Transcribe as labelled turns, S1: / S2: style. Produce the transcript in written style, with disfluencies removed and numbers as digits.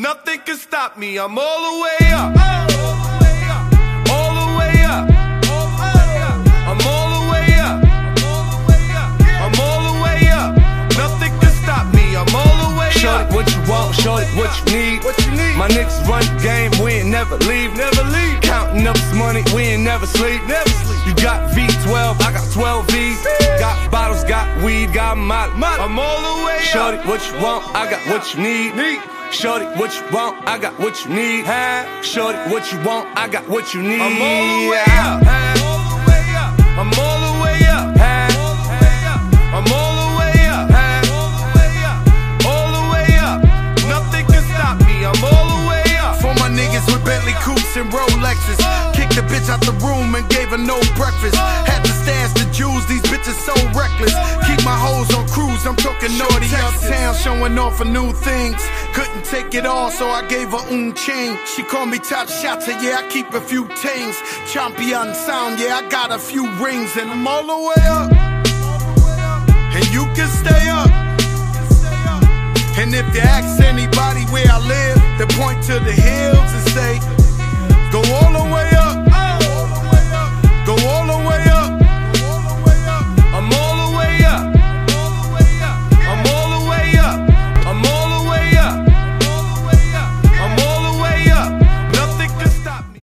S1: Nothing can stop me, I'm all the way up. All the way up. I'm all the way up. I'm all the way up. Nothing can stop me, I'm all the way up.
S2: Shorty, what you want, shorty, what you need. My niggas run the game, we ain't never leave. Counting up this money, we ain't never sleep. You got V12, I got 12 V's. Got bottles, got weed, got molly.
S1: I'm all the way up.
S2: Shorty, what you want, I got what you need. Shorty, what you want, I got what you need. Shorty, what you want, I got what you need.
S1: I'm all the way up. I'm all the way up. I'm all the way up. All the way up. Nothing can stop me, I'm all the way up.
S3: For my niggas with Bentley coupes and Rolexes, kicked the bitch out the room and gave her no breakfast. Had to stash the jewels, these bitches so reckless. Keep my hoes on cruise, I'm talking naughty uptown, showing off for new things. Couldn't take it all, so I gave her chain. She called me top shotter, yeah, I keep a few tings. Champion sound, yeah, I got a few rings. And I'm all the way up, and you can stay up. And if you ask anybody where I live, they point to the hill.